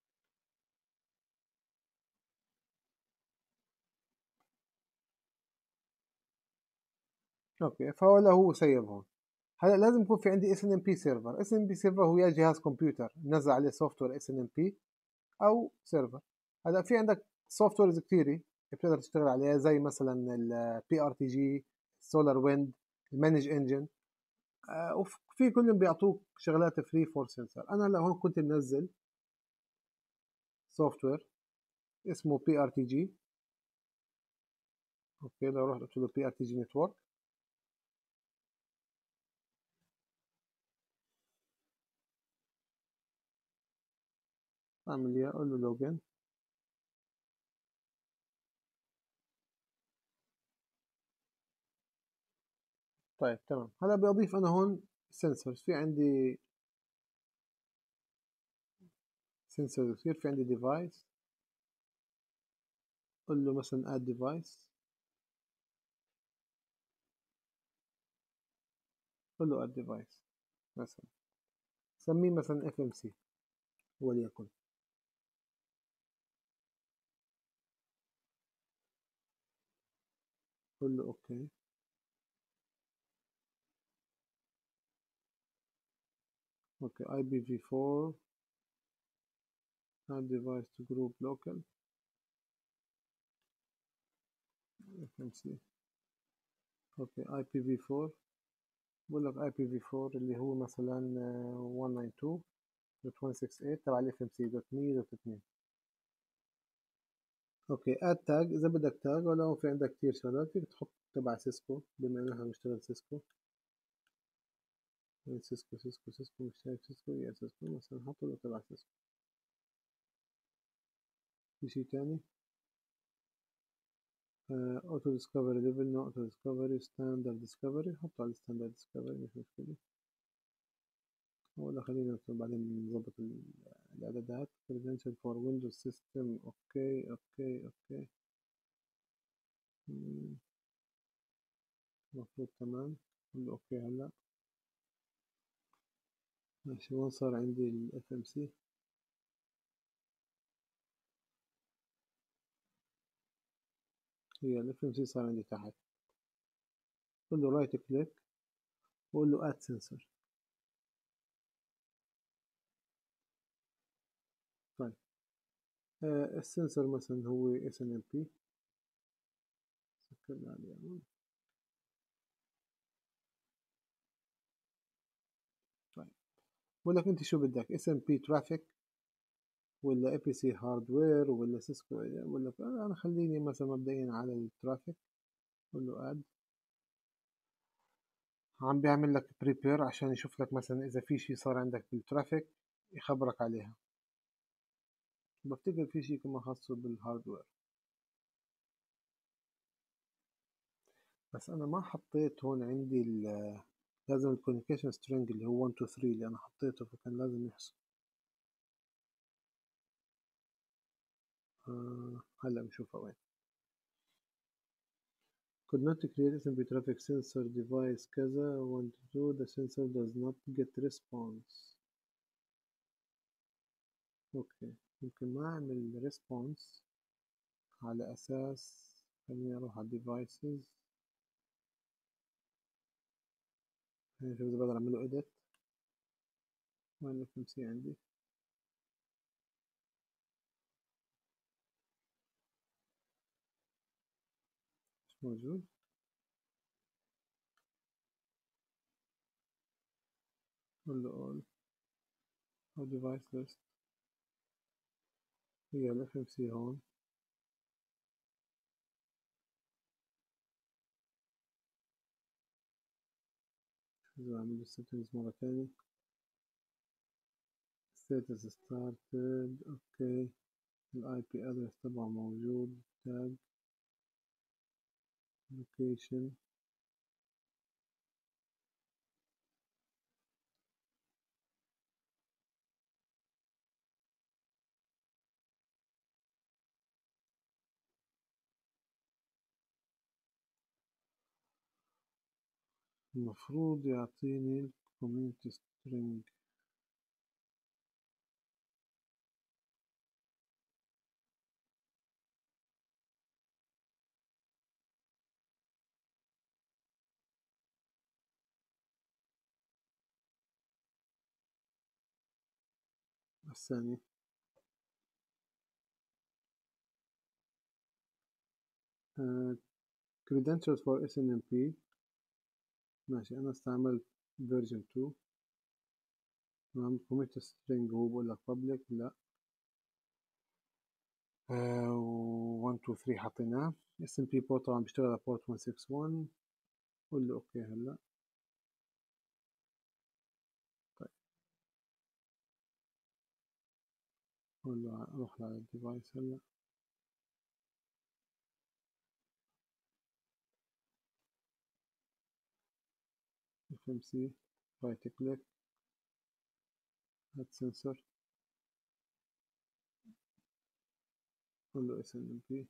اوكي فولا هو سيف هون. هلا لازم يكون في عندي اس ان ام بي سيرفر. اس ان ام بي سيرفر هو يا جهاز كمبيوتر نزل عليه سوفت وير اس ان ام بي او سيرفر. هلا في عندك سوفت ويرز كثيره بتقدر تشتغل عليها، زي مثلا البي ار تي جي، سولار ويند، المانج انجن. وفي كلهم بيعطوك شغلات فري فور سنسر. انا هلا هون كنت منزل سوفت وير اسمه بي ار تي جي. اوكي، لو رحت قلت له بي ار تي جي نتورك، اعمل اياه، اقول له لوجن. طيب تمام، هلا بضيف انا هون سنسورز. في عندي سنسورز كثير، في عندي ديفايس، قل له مثلا اد ديفايس، قل له اد ديفايس مثلا، سميه مثلا اف ام سي وليكن. قل له اوكي. اوكي، اي بي في فور، add device to group local اف ام سي. اوكي، اي بي في فور، بقول لك اي بي في فور اللي هو مثلا مية وتسعة وتسعين دوت مية وستة وستين تبع الاف ام سي دوت مية دوت اثنين. اوكي، اد تاج اذا بدك تاج، ولو في عندك كثير شغلات فيك تحط تبع سيسكو، بما انه احنا بنشتغل سيسكو. سيسكو سيسكو سيسكو مش شايف سيسكو، يا سيسكو مثلا حط له تبع سيسكو. في شيء تاني؟ اوتو ديسكفري ليفل، نو اوتو ديسكفري، ستاندرد ديسكفري، حطه على الستاندرد ديسكفري مش مشكلة. ولا خلينا نكتب بعدين نظبط الإعدادات. credential for Windows System. أوكي أوكي أوكي. مم، المفروض تمام. نقول له أوكي هلا. ماشي، وين صار عندي ال اف ام سي؟ هي ال اف ام سي صار عندي تحت. قول له رايت كليك وقول له اد سنسور. طيب، آه السنسور مثلا هو اس ان ام بي. سكرنا عليه. طيب، بقول لك انت شو بدك، اس ام بي ترافيك ولا اي بي سي هاردوير ولا سيسكو؟ ولا انا خليني مثلا مبدئيا على الترافيك. قول له اد. عم بيعمل لك بريبير عشان يشوف لك مثلا اذا في شيء صار عندك بالترافيك يخبرك عليها. بفتكر في شيء كمان خاص بالهاردوير، بس انا ما حطيت هون عندي ال- لازم الكوميونيكيشن سترينج اللي هو واحد اتنين تلاتة اللي انا حطيته، فكان لازم يحصل. آه هلا بنشوفها وين. could not create S M P traffic sensor device كذا one two the sensor does not get response. اوكي، يمكن ما اعمل response على اساس، خليني اروح على devices. خليني اشوف اذا بقدر اعمل له edit. وين الاف ام سي عندي؟ مش موجود. قول له all أو device list. هي ال اف ام سي هون. إذا أعمل له settings مرة تانية. status started. أوكي، ال آي بي address تبعه موجود. tag location. المفروض يعطيني ال community string. الثانية uh, credentials for إس إن إم بي. ماشي، أنا استعملت version two. تمام. commit string هو بقول لك public لا. uh, one two three حطيناه. إس إم بي port طبعا بيشتغل على port one six one. قول له اوكي هلا. طيب قول له روح على الديفايس هلا. إف إم سي right click add sensor. قول له إس إن إم بي.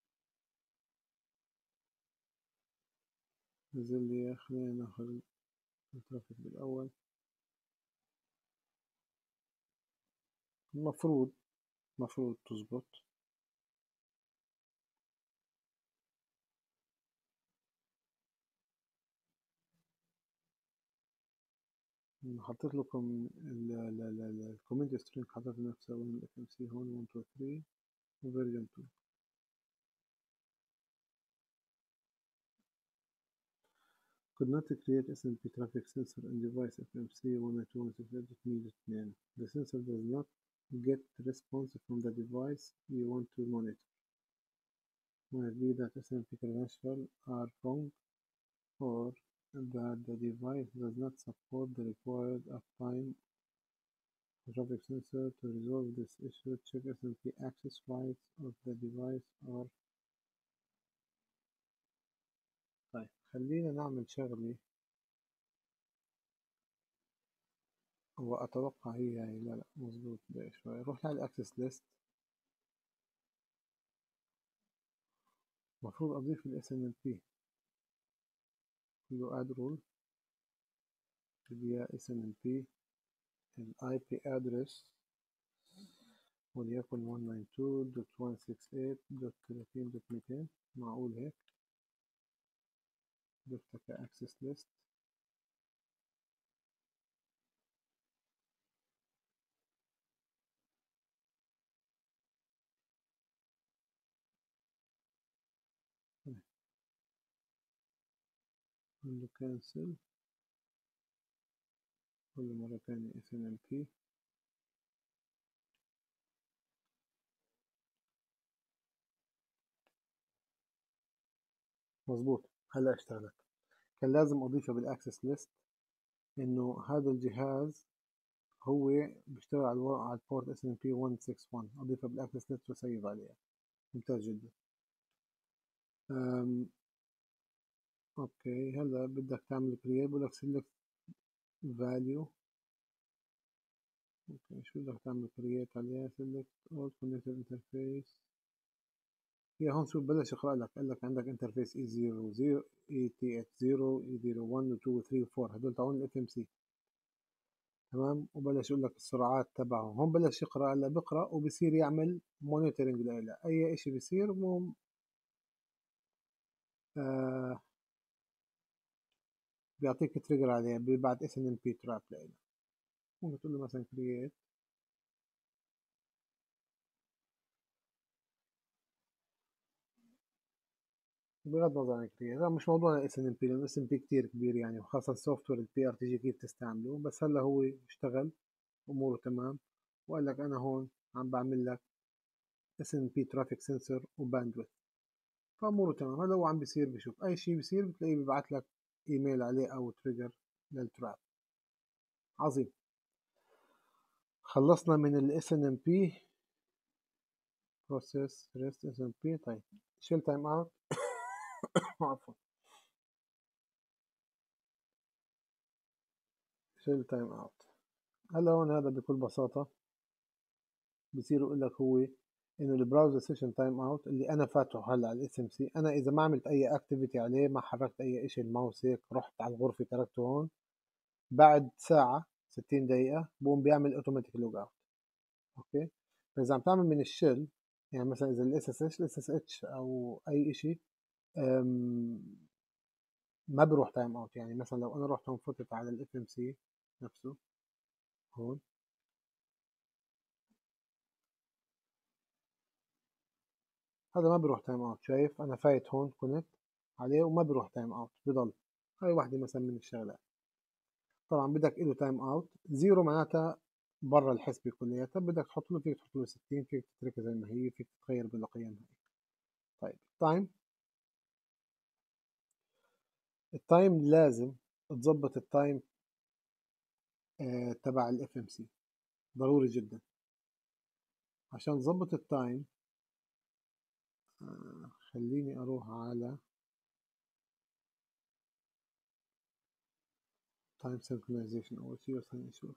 نزل لي. خلينا ناخذ الترافيك بالأول. المفروض المفروض تزبط. حطيت لكم الكومنت سترينج، حطيت نفسه وين الاف ام سي هون one two three وفيرجن two. could not create إس إن بي traffic sensor in device إف إم سي one nine two dot one six eight dot me dot two. The sensor does not get response from the device you want to monitor. Might be that إس إن بي credentials are wrong or that the device does not support the required uptime traffic sensor. To resolve this issue, check إس إن بي access rights of the device or. طيب خلينا نعمل شغلة وأتوقع هي هي لا لا مظبوط شوي. روح على الأكسس ليست. المفروض أضيف ال إس إن إم بي. له add rule اللي هي إس إن إم بي ال آي بي address وليكن one ninety-two dot one sixty-eight dot thirteen dot two hundred. معقول هيك؟ ضفتها كأكسس ليست. قول له cancel. قول له مرة تانية إس إن إم بي. مظبوط هلا اشتغلت. كان لازم أضيفها بالأكسس ليست إنه هذا الجهاز هو بيشتغل على الو... على البورت إس إن بي one six one. أضيفها بالأكسس ليست وسيب عليها. ممتاز جدا. أم... أوكي هلا بدك تعمل create. بقول لك select value. أوكي شو بدك تعمل create عليها؟ select all connected interface. هي هون شو بلش يقرأ لك. قال لك عندك انترفيس إي zero zero إي تي إتش zero إي zero one و two و three و four. هدول تاعون ال إف إم سي. تمام. وبلش يقول لك السرعات تبعهم. هون بلش يقرأ. هلا بقرأ وبصير يعمل مونيتورنج لها. أي إشي بصير مو آه بيعطيك تريجر عليه. بيبعت إس إن إم بي تراب لها. ممكن تقول له مثلا create. بغض النظر عن كتير، هذا مش موضوعنا اس ان ام بي لانه اس ان بي كتير كبير يعني، وخاصة السوفت وير البي ار تي جي كيف تستعمله. بس هلا هو اشتغل اموره تمام وقال لك انا هون عم بعمل لك اس ان بي ترافيك سنسور وباندويث، فاموره تمام. هلا هو عم بيصير بشوف اي شيء بيصير بتلاقيه بيبعث لك ايميل عليه او تريجر للتراب. عظيم. خلصنا من الاس ان ام بي بروسيس ريست اس ان بي. طيب شيل تايم اوت. عفوا شيل تايم اوت. هلا هون هذا بكل بساطة بصير يقول لك هو انه البراوزر سيشن تايم اوت اللي انا فاتحه هلا على الاس ام سي. انا اذا ما عملت اي اكتيفيتي عليه، ما حركت اي شيء الماوس هيك، رحت على الغرفه تركته هون، بعد ساعه ستين دقيقه بقوم بيعمل اوتوماتيك لوج اوت. اوكي. فاذا عم تعمل من الشيل، يعني مثلا اذا الاس اس اتش الاس اس اتش او اي شيء ما بروح تايم اوت. يعني مثلا لو انا رحت هون فتت على الاف ام سي نفسه هون، هذا ما بيروح تايم اوت. شايف انا فايت هون كونكت عليه وما بيروح تايم اوت، بضل. هاي واحدة مثلا من الشغلات. طبعا بدك له تايم اوت. زيرو معناتها برا الحسبة كلياتها، بدك تحط له، فيك تحط له ستين، فيك تتركها زي ما هي، فيك تتغير بالقيم هاي. طيب التايم، التايم لازم تظبط التايم آه تبع الاف ام سي، ضروري جدا. عشان تظبط التايم آه خليني اروح على تايم synchronization اول شيء، بس خليني اشوف.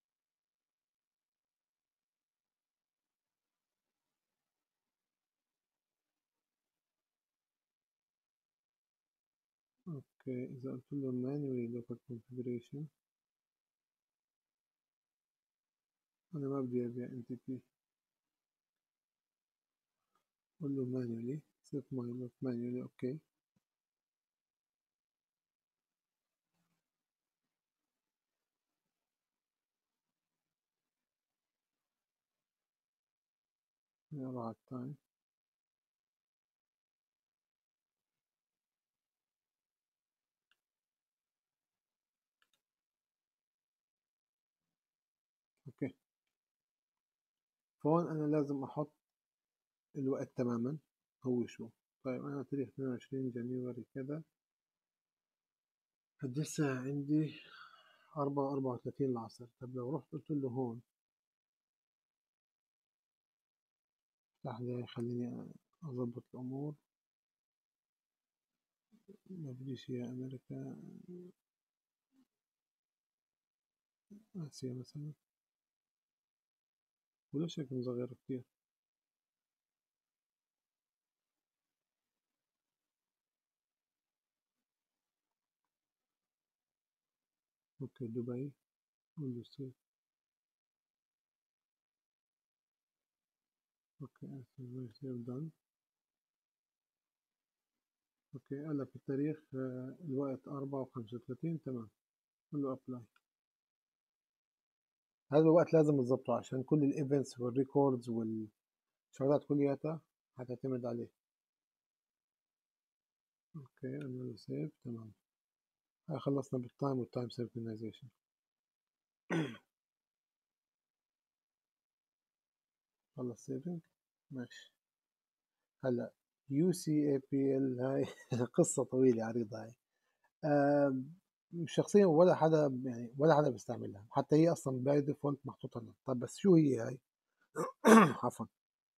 اوكي اذا قلت له manually local configuration، انا ما بدي ابيع ام تي بي، قول له manually set my lock manually. اوكي نروح على التايم. اوكي فهون انا لازم احط الوقت تماما. هو شو؟ طيب انا تاريخ اثنين وعشرين جانيوري كذا، قد الساعة عندي أربعة أربعة وثلاثين العصر. طب لو رحت قلت له هون افتح لي، خليني اضبط الامور. ما بديش يا امريكا، اسيا مثلا، ولا شكل صغير كتير. اوكي دبي، قول له سيف. اوكي سيف دان. اوكي قال لك التاريخ آه، الوقت أربعة وخمسة وثلاثين، تمام. قول له ابلاي. هذا الوقت لازم تظبطه عشان كل الايفنتس والريكوردز والشغلات كلياتها هتعتمد عليه. اوكي قلنا له سيف، تمام. هاي خلصنا بالتايم والتايم سينكرونايزيشن. خلص سيفنج، ماشي. هلا يو سي اي بي ال هاي قصة طويلة عريضة هاي. آه شخصيا ولا حدا يعني ولا حدا بيستعملها، حتى هي اصلا باي ديفولت محطوطة لنا. طيب بس شو هي هاي؟ عفوا.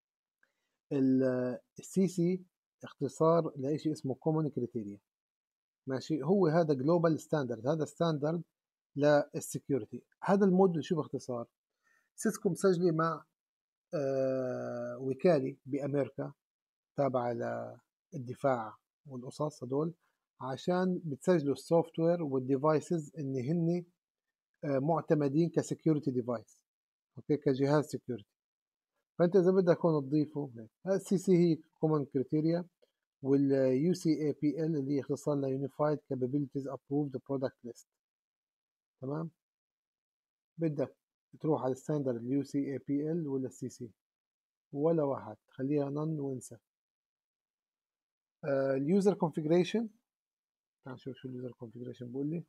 السي سي اختصار لشيء اسمه كومون كريتيريا، ماشي. هو هذا جلوبال ستاندرد، هذا ستاندرد للسكيورتي. هذا الموديل شو باختصار؟ سيسكو مسجله مع آه وكاله بامريكا تابعه للدفاع والقصص هدول، عشان بتسجلوا السوفت وير والديفايسز ان هن آه معتمدين كسكيورتي ديفايس، اوكي، كجهاز سكيورتي. فانت اذا بدك هون تضيفه، السي سي هي كومن كريتيريا، واليو سي اي بي ال اللي هي اختصار ل Unified Capabilities Approved Product List. تمام. بدك تروح على الستاندرد اليو سي اي بي ال ولا السي سي؟ ولا واحد، خليها نون وانسى. اليوزر كونفيجريشن، تعال نشوف شو اليوزر كونفيجريشن بقول لي.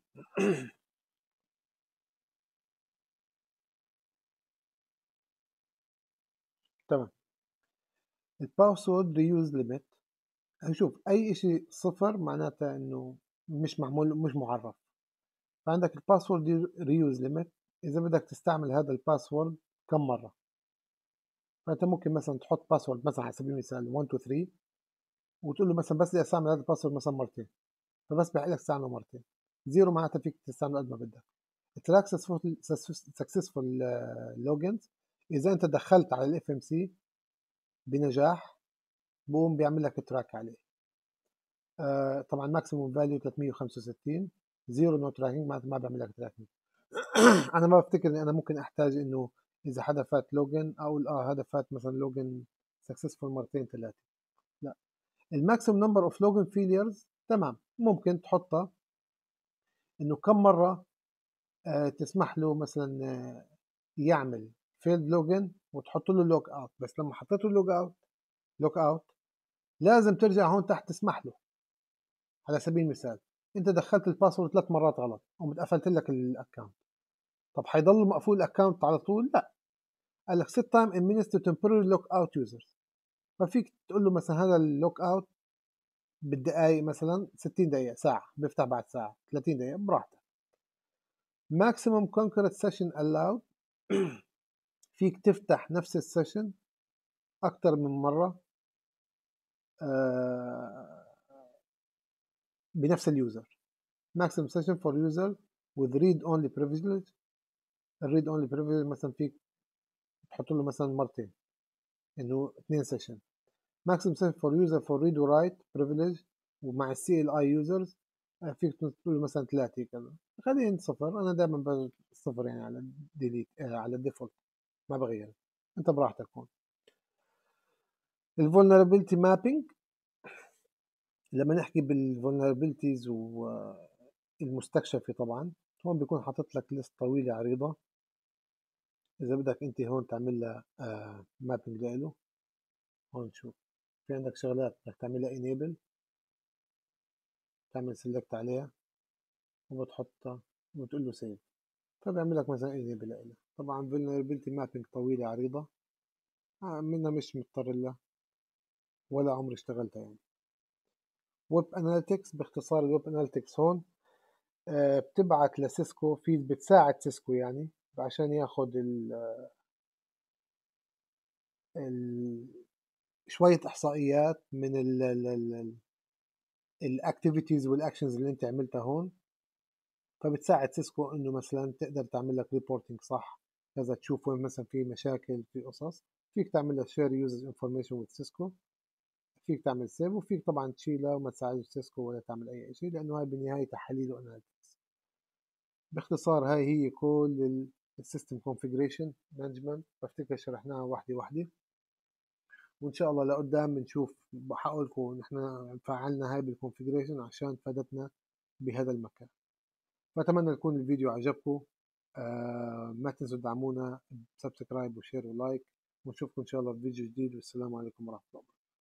تمام. الباسورد ريوز ليميت، شوف اي شيء صفر معناتها انه مش معمول، مش معرف. فعندك الباسورد ريوز ليميت، اذا بدك تستعمل هذا الباسورد كم مره. فانت ممكن مثلا تحط باسورد مثلا على سبيل المثال واحد اثنين ثلاثة، وتقول له مثلا بس بدي استعمل هذا الباسورد مثلا مرتين، فبس بحق لك تستعمله مرتين. زيرو معناتها فيك تستعمله قد ما بدك. تراك سكسسفول لوجنز، اذا انت دخلت على الاف ام سي بنجاح بقوم بيعمل لك تراك عليه. آه طبعا ماكسيموم فاليو ثلاثمية وخمسة وستين. زيرو نو تراكنج معناتها ما بيعمل لك تراكنج. انا ما بفتكر اني انا ممكن احتاج انه اذا حدا فات لوجن اقول اه هذا فات مثلا لوجن سكسسفول مرتين ثلاثه. لا، الماكسيمم نمبر اوف لوجن فيليرز تمام ممكن تحطها انه كم مره آه تسمح له مثلا آه يعمل فيلد لوجن وتحط له لوج اوت. بس لما حطيت له لوج اوت لوج اوت لازم ترجع هون تحت تسمح له. على سبيل المثال انت دخلت الباسورد ثلاث مرات غلط قمت قفلت لك الاكونت، طب حيضل مقفول الاكونت على طول؟ لا، قال لك set time in minutes to temporarily lock out users. ففيك تقول له مثلا هذا اللوك اوت بالدقائق، مثلا ستين دقيقة، ساعة، بيفتح بعد ساعة، ثلاثين دقيقة، براحتك. maximum concurrent session allowed فيك تفتح نفس السيشن أكتر من مرة بنفس اليوزر. maximum session for user with read only privilege. الريد اونلي privilege مثلا فيك تحط له مثلا مرتين، انه اثنين سيشن. maximum session for user for read ورايت privilege ومع السي ال اي يوزرز فيك تحط له مثلا ثلاثة كذا. خلينا صفر، انا دائما بجيب صفر يعني على الديليت آه على الديفولت، ما بغير، انت براحتك هون. الفولنربيلتي مابينج، لما نحكي بالفولنربيلتيز والمستكشفة طبعا هون بيكون حاطط لك ليست طويلة عريضة. إذا بدك أنت هون تعمل لها آه مابينج له، هون شوف في عندك شغلات بدك تعملها enable، تعمل سيلكت عليها وبتحطها وبتقول له سيف، فبيعمل لك مثلا enable لها. طبعا vulnerability mapping طويلة عريضة آه منها مش مضطر لها ولا عمري اشتغلتها يعني. ويب اناليتكس، باختصار الويب اناليتكس هون آه بتبعت لسيسكو، في بتساعد سيسكو يعني عشان ياخد ال ال شوية احصائيات من الاكتيفيتيز والاكشنز اللي انت عملتها هون، فبتساعد سيسكو انه مثلا تقدر تعمل لك ريبورتنج صح كذا، تشوف وين مثلا في مشاكل في قصص، فيك تعمل لك شير يوزر انفورميشن وذ سيسكو، فيك تعمل سيف، وفيك طبعا تشيلها وما تساعدش سيسكو ولا تعمل اي شيء، لانه هاي بالنهايه تحاليل واناليتكس. باختصار هاي هي كل السيستم كونفيجريشن مانجمنت، بفتكر شرحناها واحده واحده، وان شاء الله لقدام بنشوف، بحقول لكم نحن فعلنا هاي بالكونفيجريشن عشان فادتنا بهذا المكان. فأتمنى يكون الفيديو عجبكم. آه ما تنسوا تدعمونا بسبسكرايب وشير ولايك، ونشوفكم إن شاء الله في فيديو جديد، والسلام عليكم ورحمة الله وبركاته.